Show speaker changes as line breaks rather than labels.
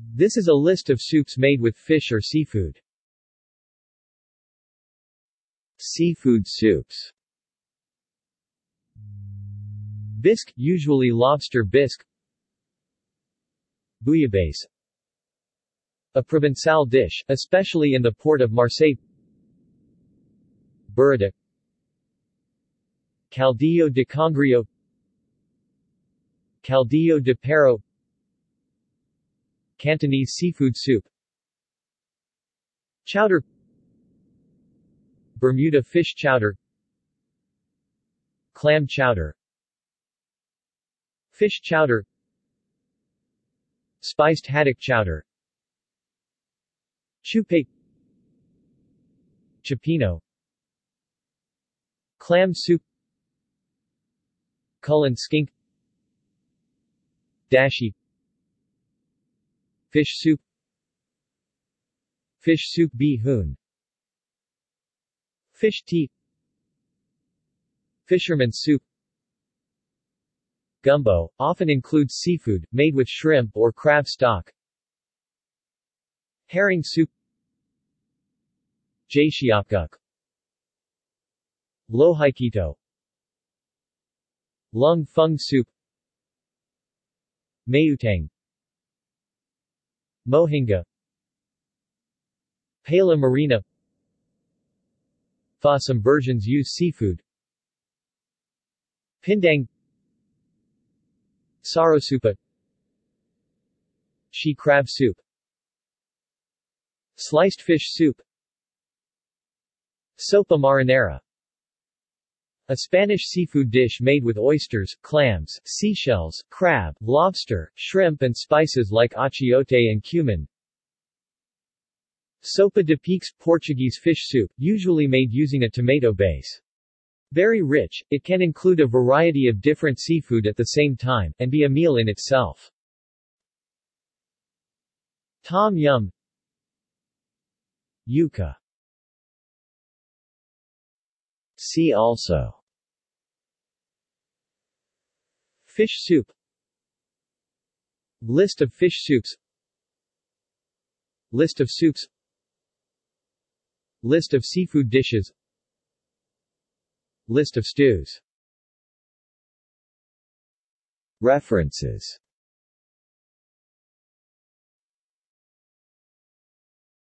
This is a list of soups made with fish or seafood. Seafood soups. Bisque, usually lobster bisque. Bouillabaisse. A Provençal dish, especially in the port of Marseille. Burrata. Caldillo de congrio. Caldillo de perro. Cantonese seafood soup. Chowder. Bermuda fish chowder. Clam chowder. Fish chowder. Spiced haddock chowder. Choupette. Cioppino. Clam soup. Cullen skink. Dashi. Fish soup. Fish soup bee-hoon. Fish tea. Fisherman's soup. Gumbo, often includes seafood, made with shrimp or crab stock. Herring soup. Jaeshiapguk. Lohaikito. Lung fung soup. Mayutang. Mohinga. Paella marina. Pho. Some versions use seafood. Pindang. Sarosupa. She crab soup. Sliced fish soup. Sopa marinara. A Spanish seafood dish made with oysters, clams, seashells, crab, lobster, shrimp and spices like achiote and cumin. Sopa de piques, Portuguese fish soup, usually made using a tomato base. Very rich, it can include a variety of different seafood at the same time, and be a meal in itself. Tom yum. Yuca. See also: Fish soup. List of fish soups. List of soups. List of seafood dishes. List of stews. References.